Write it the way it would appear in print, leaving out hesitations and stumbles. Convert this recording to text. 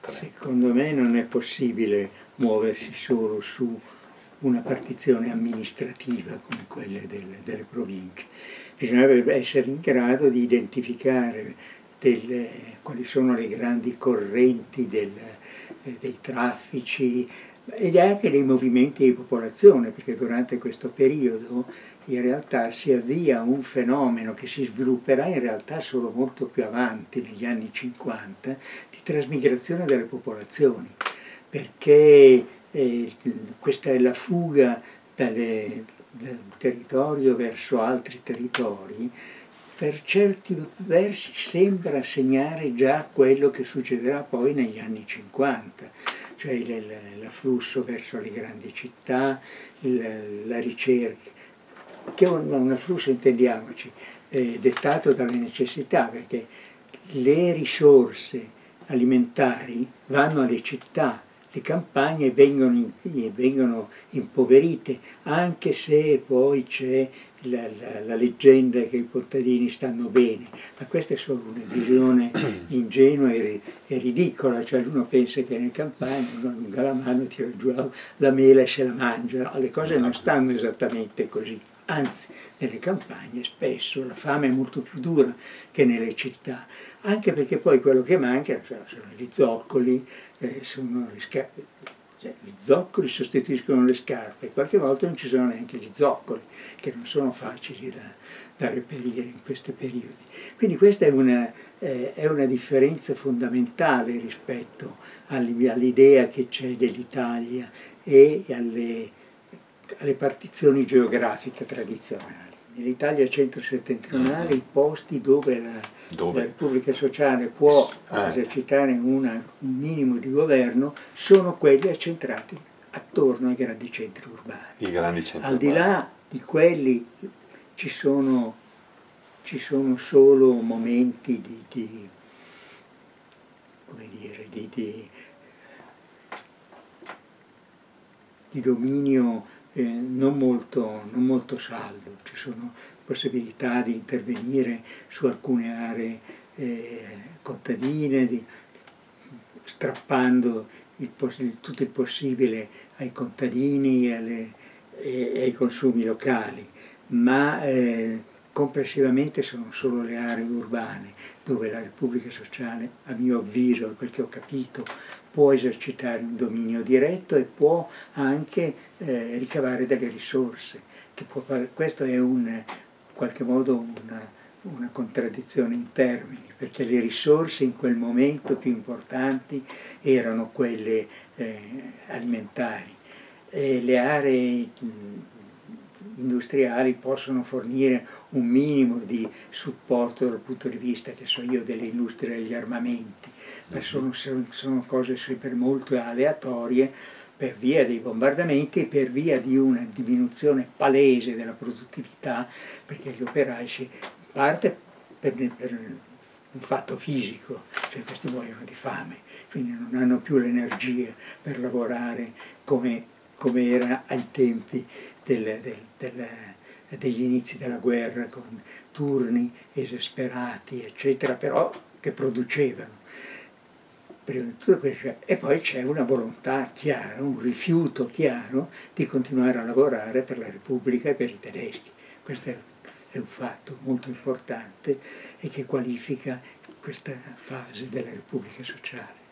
Secondo me non è possibile muoversi solo su una partizione amministrativa come quelle delle province. Bisognerebbe essere in grado di identificare quali sono le grandi correnti dei traffici ed anche dei movimenti di popolazione, perché durante questo periodo in realtà si avvia un fenomeno che si svilupperà in realtà solo molto più avanti, negli anni 50, di trasmigrazione delle popolazioni, perché questa è la fuga dal territorio verso altri territori. Per certi versi sembra segnare già quello che succederà poi negli anni 50, cioè l'afflusso verso le grandi città, la ricerca, che è un afflusso, intendiamoci, dettato dalle necessità, perché le risorse alimentari vanno alle città, le campagne vengono impoverite, anche se poi c'è la leggenda che i contadini stanno bene, ma questa è solo una visione ingenua e ridicola, cioè uno pensa che nelle campagne uno allunga la mano, tira giù la mela e se la mangia, le cose non stanno esattamente così. Anzi, nelle campagne spesso la fame è molto più dura che nelle città, anche perché poi quello che manca sono gli zoccoli, sono le scarpe. Cioè, gli zoccoli sostituiscono le scarpe, qualche volta non ci sono neanche gli zoccoli, che non sono facili da reperire in questi periodi. Quindi questa è una differenza fondamentale rispetto all'idea che c'è dell'Italia e alle partizioni geografiche tradizionali. Nell'Italia centro-settentrionale i posti dove la Repubblica Sociale può esercitare un minimo di governo sono quelli accentrati attorno ai grandi centri urbani. I grandi centri Al di là di quelli ci sono solo momenti di dominio non molto saldo, ci sono possibilità di intervenire su alcune aree contadine, strappando tutto il possibile ai contadini e ai consumi locali, ma complessivamente sono solo le aree urbane dove la Repubblica Sociale, a mio avviso, da quel che ho capito, può esercitare un dominio diretto e può anche ricavare delle risorse. Questo è in qualche modo una contraddizione in termini, perché le risorse in quel momento più importanti erano quelle alimentari e le aree industriali possono fornire un minimo di supporto dal punto di vista, che so io, dell'industria degli armamenti, ma sono cose sempre molto aleatorie per via dei bombardamenti e per via di una diminuzione palese della produttività, perché gli operai parte per un fatto fisico, cioè questi muoiono di fame, quindi non hanno più l'energia per lavorare come era ai tempi degli inizi della guerra, con turni esasperati, eccetera, però che producevano. Prima di tutto questo, e poi c'è una volontà chiara, un rifiuto chiaro di continuare a lavorare per la Repubblica e per i tedeschi. Questo è un fatto molto importante e che qualifica questa fase della Repubblica Sociale.